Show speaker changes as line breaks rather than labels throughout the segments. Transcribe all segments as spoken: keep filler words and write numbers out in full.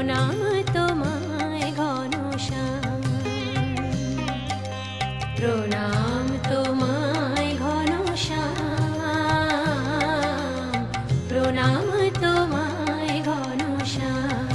প্রণাম তোমায় ঘনশ্যাম, প্রণাম তোমায় ঘনশ্যাম, প্রণাম তোমায় ঘনশ্যাম।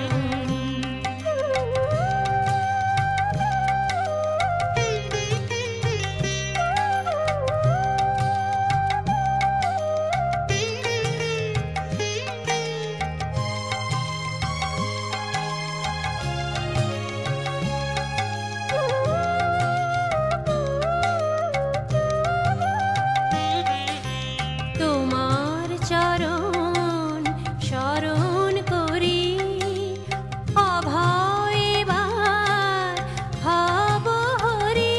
তোমার চরণ শরণ করি, অভয় এবার ভব হরি।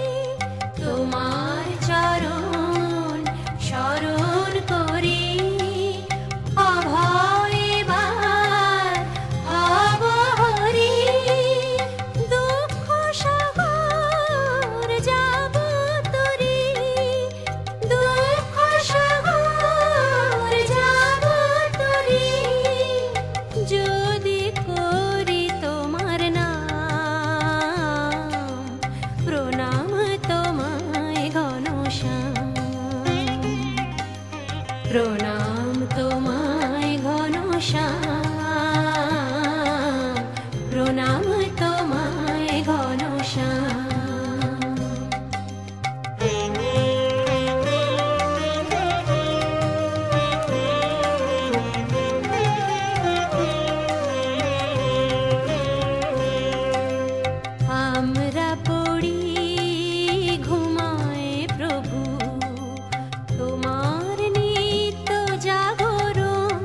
তোমার চরণ শরণ করি, অভয় এবার ভব হরি। দুঃখ সাগর যাব তরি, দুঃখ সাগর যাব তরি। যদি করি তোমার নাম, প্রণাম তোমায় ঘনশ্যাম, প্রণাম তোমায় ঘনশ্যাম, প্রণাম তোমায় ঘনশ্যাম। আমরা পড়ি ঘুমায় প্রভু, তোমার নিত্য জাগরণ,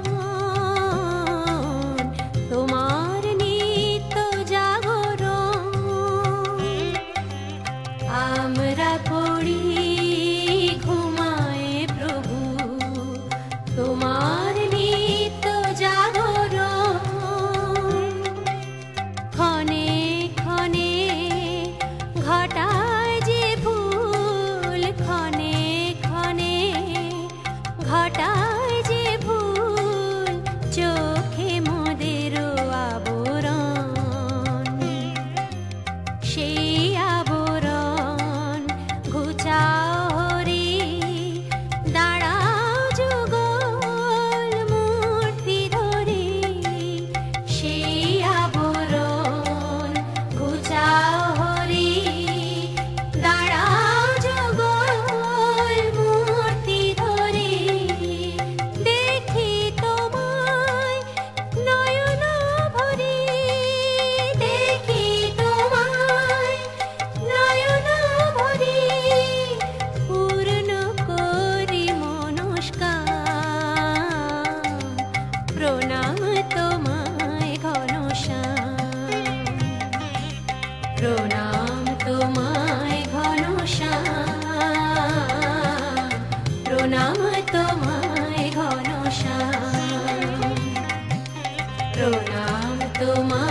তোমার নিত্য জাগরণ। আমরা পড়ি ঘুমায় প্রভু, তোমার নিত্য জাগরণ। ক্ষণে ক্ষণে ঘটায় যে ভুল, ক্ষণে ক্ষণে ঘটায় যে ভুল, চোখে মোদের আবরণ। সেই আবরণ ঘুচাও হরি, দাঁড়াও যুগল মূর্তি ধরি। সেই আবরণ ঘুচাও হরি, দাঁড়াও যুগল মূর্তি ধরি। দেখি তোমায় নয়ন ভরি, দেখি তোমায় নয়ন ভরি। পূর্ণ করি মনস্কাম, প্রণাম তোমায় ঘনশ্যাম, প্রণাম তোমায় ঘনশ্যাম, প্রণাম তোমায় ঘনশ্যাম, প্রণাম তোমায়।